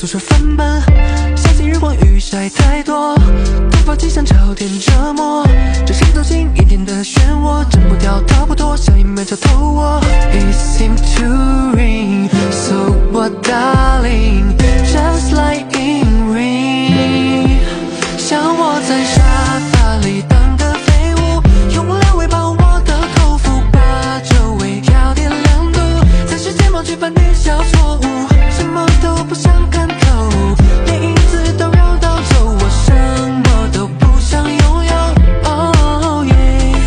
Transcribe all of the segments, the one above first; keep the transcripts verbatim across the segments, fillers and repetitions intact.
诉说烦闷。相信日光雨晒太多，头发既像朝天折磨，这心走进一点的漩涡，挣不掉，逃不脱，下一秒就透我。It seemed to ring, so what, darling? Just like in rain， 像我在沙发里当个废物，用两尾把我的口服，把周围调点亮度，在时间盲区犯点小错误，什么都不想看透，连影子都绕到走，我什么都不想拥有。Oh yeah，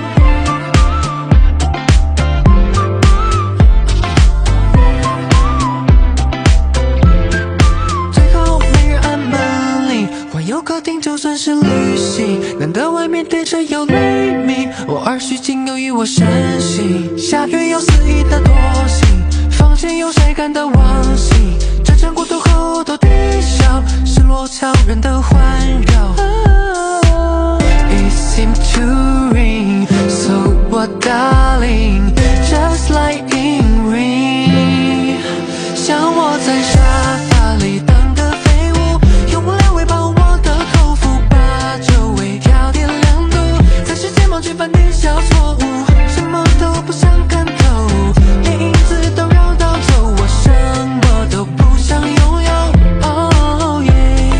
最后没人按门铃，环游客厅就算是旅行，难得外面对着有雷鸣，偶尔虚惊又与我身形，下雨又肆意的多心，房间有谁感到忘形，这场过渡后都低笑，失落悄然的环绕。It seemed to ring, so what, darling? Just like in rain， 像我在沙发里当个废物，用两尾把我的口服，把周围调点亮度，在时间盲区犯点小错误，什么都不想看透，连影子都绕到走，我什么都不想拥有。Oh yeah，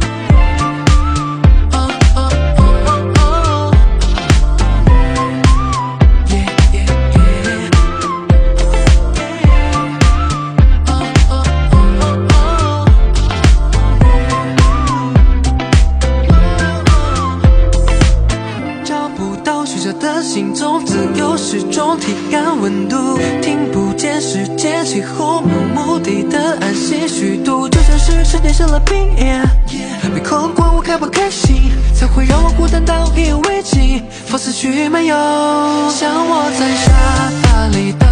Oh oh oh oh oh， Yeah yeah yeah， Oh oh oh oh oh， 找不到曲折的行踪，自由始终体感温度，听不见世界起哄，没目的的安心虚度，就像是时间生了病， yeah， 别空管我开不开心，才会让我孤单到一言为尽，放肆去漫游，像我在沙发里